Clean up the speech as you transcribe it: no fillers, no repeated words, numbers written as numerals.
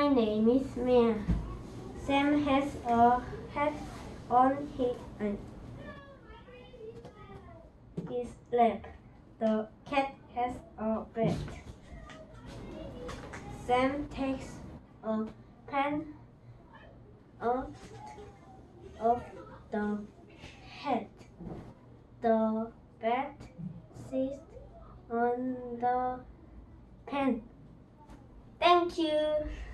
My name is Mia. Sam has a hat on his lap. The cat has a bed. Sam takes a pen out of the hat. The bat sits on the pen. Thank you.